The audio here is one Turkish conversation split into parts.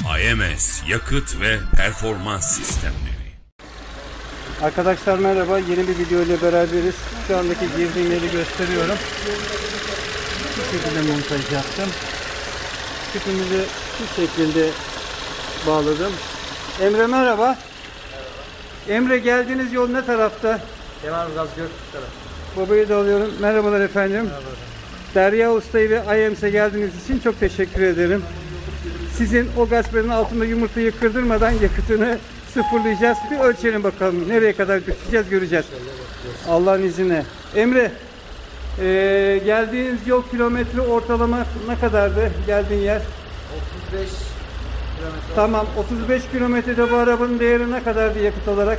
AMS Yakıt ve Performans Sistemleri. Arkadaşlar merhaba, yeni bir video ile beraberiz. Şu andaki girdiğim yeri gösteriyorum. Bu şekilde montaj yaptım. Tüpümüzü şu şekilde bağladım. Emre merhaba. Merhaba. Emre, geldiğiniz yol ne tarafta? Kemalburgaz Göktürk tarafı. Babayı da alıyorum. Merhabalar efendim. Merhaba. Derya Usta'yı ve IMS'e geldiğiniz için çok teşekkür ederim. Sizin o gasperin altında yumurtayı kırdırmadan yakıtını sıfırlayacağız. Bir ölçelim bakalım. Nereye kadar düşeceğiz göreceğiz. Allah'ın izniyle. Emre, geldiğiniz yol kilometre ortalama ne kadardı? Geldiğin yer? 35 kilometre. Tamam. 35 kilometrede bu arabanın değeri ne kadardı yakıt olarak?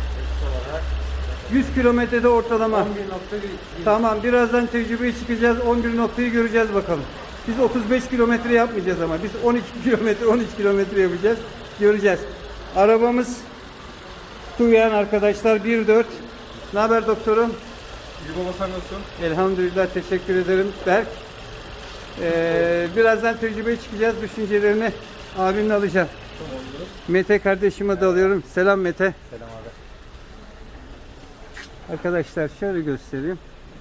100 kilometrede ortalama. 11.1. Tamam. Birazdan tecrübeye çıkacağız. 11 noktayı göreceğiz bakalım. Biz 35 kilometre yapmayacağız ama. Biz 12 kilometre, 13 kilometre yapacağız. Göreceğiz. Arabamız Tuğyan arkadaşlar 1.4. Ne haber doktorum? İyi baba, sen nasılsın? Elhamdülillah, teşekkür ederim. Berk. Birazdan tecrübeye çıkacağız. Düşüncelerini abimle alacağım. Tamamdır. Mete kardeşime de alıyorum. Selam Mete. Selam abi. Arkadaşlar şöyle göstereyim.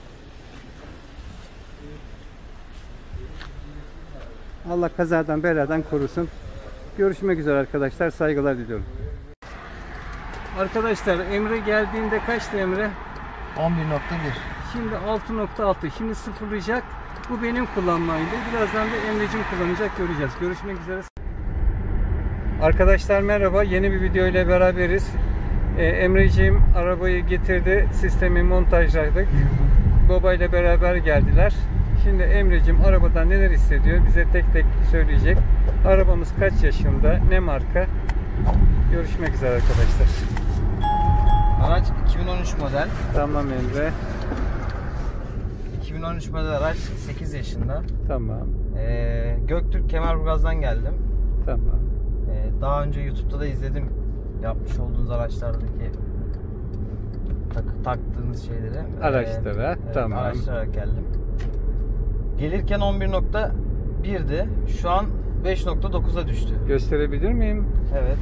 Allah kazadan beladan korusun. Görüşmek üzere arkadaşlar. Saygılar diliyorum. Arkadaşlar Emre geldiğinde kaçtı Emre? 11.1. Şimdi 6.6. Şimdi sıfırlayacak. Bu benim kullanmaydı. Birazdan da Emre'cim kullanacak. Göreceğiz. Görüşmek üzere. Arkadaşlar merhaba. Yeni bir video ile beraberiz. Emre'ciğim arabayı getirdi. Sistemi montajladık. Baba ile beraber geldiler. Şimdi Emre'cim arabadan neler hissediyor bize tek tek söyleyecek. Arabamız kaç yaşında, ne marka? Görüşmek üzere arkadaşlar. Araç 2013 model. Tamam Emre. 2013 model araç, 8 yaşında. Tamam. Göktürk Kemalburgaz'dan geldim. Tamam. Daha önce YouTube'da da izledim yapmış olduğunuz araçlardaki taktığınız şeyleri. Araçlara. Evet, tamam. araçlara geldim. Gelirken 11.1'di. Şu an 5.9'a düştü. Gösterebilir miyim? Evet.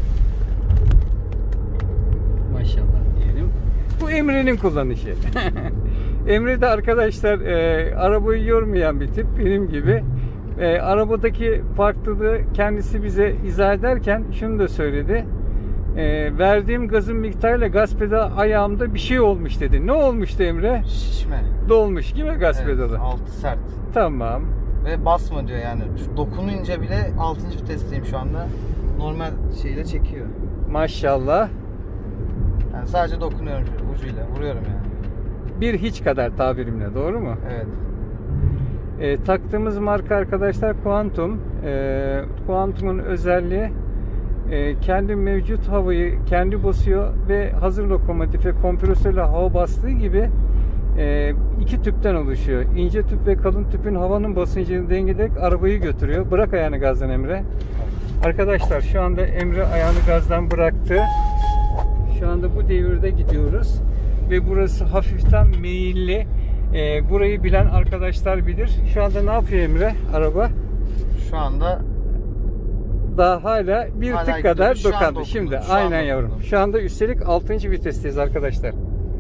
Maşallah diyelim. Bu Emre'nin kullanışı. Emre de arkadaşlar arabayı yormayan bir tip benim gibi. Arabadaki farklılığı kendisi bize izah ederken şunu da söyledi. Verdiğim gazın miktarıyla gaz pedalı ayağımda bir şey olmuş dedi. Ne olmuştu Emre? Şişme. Dolmuş değil mi gaz pedalı? Altı sert. Tamam. Ve basma diyor yani. Dokununca bile 6. vitesteyim şu anda. Normal şeyle çekiyor. Maşallah. Yani sadece dokunuyorum ucuyla. Vuruyorum yani. Bir hiç kadar tabirimle, doğru mu? Evet. Taktığımız marka arkadaşlar Quantum. Quantum'un özelliği kendi mevcut havayı kendi basıyor ve hazır lokomotife kompresörle hava bastığı gibi iki tüpten oluşuyor. İnce tüp ve kalın tüpün havanın basıncını dengeleyerek arabayı götürüyor. Bırak ayağını gazdan Emre. Arkadaşlar şu anda Emre ayağını gazdan bıraktı. Şu anda bu devirde gidiyoruz ve burası hafiften meyilli. Burayı bilen arkadaşlar bilir. Şu anda ne yapıyor Emre araba? Şu anda daha hala bir tık kadar dokandı. Şimdi aynen yavrum. Dokundum. Şu anda üstelik 6. vitesteyiz arkadaşlar.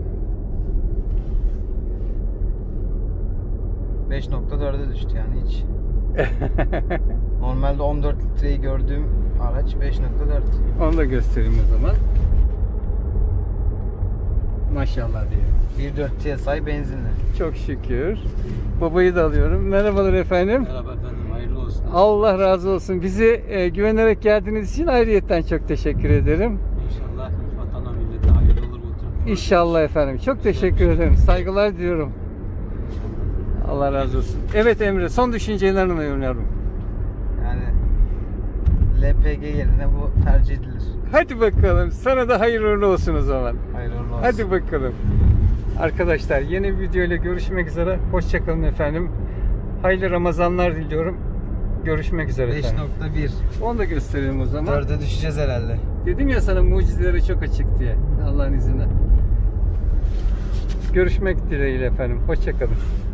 5.4'e düştü yani hiç. Normalde 14 litreyi gördüğüm araç 5.4. Onu da göstereyim o zaman. Maşallah diyelim. 1.4 TSI benzinli. Çok şükür. Babayı da alıyorum. Merhabalar efendim. Merhaba efendim, hayırlı olsun. Allah razı olsun. Bizi güvenerek geldiğiniz için ayrıyetten çok teşekkür ederim. İnşallah vatana millete hayırlı olur bu tür. İnşallah efendim. Çok teşekkür ederim. Saygılar diliyorum. Allah razı olsun. Evet Emre, son düşüncelerini alıyorum. Yani LPG yerine bu tercih edilir. Hadi bakalım. Sana da hayırlı olsun o zaman. Hayırlı olsun. Hadi bakalım. Arkadaşlar yeni bir video ile görüşmek üzere. Hoşçakalın efendim. Hayırlı Ramazanlar diliyorum. Görüşmek üzere efendim. 5.1. Onu da gösterelim o zaman. 4'e düşeceğiz herhalde. Dedim ya sana mucizelere çok açık diye. Allah'ın izniyle. Görüşmek dileğiyle efendim. Hoşçakalın.